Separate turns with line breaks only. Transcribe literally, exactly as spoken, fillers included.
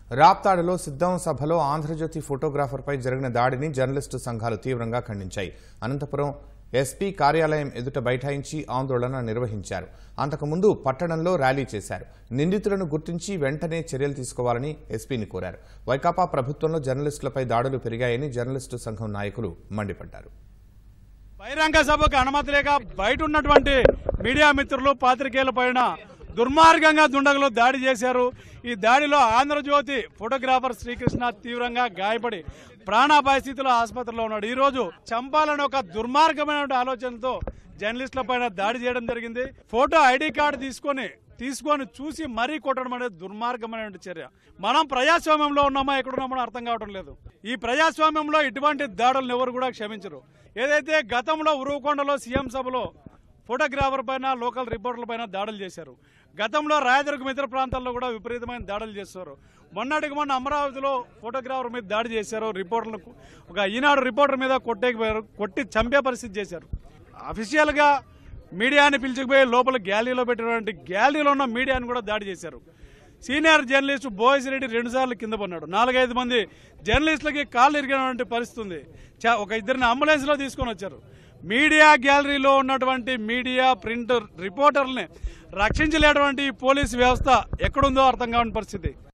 రాప్తాడులో సిద్ధం సభలో ఆంధ్రజ్యోతి ఫోటోగ్రాఫర్పై జరిగిన దాడిని జర్నలిస్టు సంఘాలు తీవ్రంగా ఖండించాయి. అనంతపురం ఎస్పీ కార్యాలయం ఎదుట బైఠాయించి ఆందోళన నిర్వహించారు. అంతకుముందు పట్టణంలో ర్యాలీ చేశారు. నిందితులను గుర్తించి వెంటనే చర్యలు తీసుకోవాలని ఎస్పీని కోరారు. వైకాపా ప్రభుత్వంలో జర్నలిస్టులపై దాడులు పెరిగాయని జర్నలిస్టు సంఘం నాయకులు మండిపడ్డారు.
బహిరంగ సభకు అనుమతి లేక బయట ఉన్నటువంటి మీడియా మిత్రులు పాత్రికేయుల పైన దుర్మార్గంగా దుండగులు దాడి చేశారు. ఈ దాడిలో ఆంధ్రజ్యోతి ఫోటోగ్రాఫర్ శ్రీకృష్ణ తీవ్రంగా గాయపడి ప్రాణాపాయ స్థితిలో ఆసుపత్రిలో ఉన్నాడు. ఈ రోజు చంపాలని ఒక దుర్మార్గమైన ఆలోచనతో జర్నలిస్టుల పైన దాడి చేయడం జరిగింది. ఫోటో ఐడి కార్డు తీసుకొని తీసుకొని చూసి మరీ కొట్టడం అనేది దుర్మార్గమైన చర్య. మనం ప్రజాస్వామ్యంలో ఉన్నామా ఎక్కడున్నామో అర్థం కావడం లేదు. ఈ ప్రజాస్వామ్యంలో ఇటువంటి దాడులను ఎవరు కూడా క్షమించరు. ఏదైతే గతంలో ఉరువకొండలో సీఎం సభలో ఫోటోగ్రాఫర్ పైన లోకల్ రిపోర్టర్ల పైన దాడులు చేశారు. గతంలో రాయదుర్గం ఇతర ప్రాంతాల్లో కూడా విపరీతమైన దాడులు చేస్తారు. మొన్నటికి మొన్న అమరావతిలో ఫోటోగ్రాఫర్ మీద దాడి చేశారు. రిపోర్టర్లకు ఒక ఈనాడు రిపోర్టర్ మీద కొట్టేకిపోయారు, కొట్టి చంపే పరిస్థితి చేశారు. అఫీషియల్ గా మీడియాని పిలిచిపోయి లోపల గ్యాలరీలో పెట్టినటువంటి గ్యాలరీలో ఉన్న మీడియాని కూడా దాడి చేశారు. సీనియర్ జర్నలిస్టు బోయస్ రెడ్డి రెండు సార్లు కింద పన్నాడు. నాలుగైదు మంది జర్నలిస్టులకి కాళ్ళు ఇరిగినటువంటి పరిస్థితి ఉంది. ఒక ఇద్దరిని అంబులెన్స్ లో తీసుకొని వచ్చారు. మీడియా గ్యాలరీలో ఉన్నటువంటి మీడియా ప్రింట్ రిపోర్టర్లని రక్షించలేటువంటి పోలీసు వ్యవస్థ ఎక్కడుందో అర్థం కాని పరిస్థితి.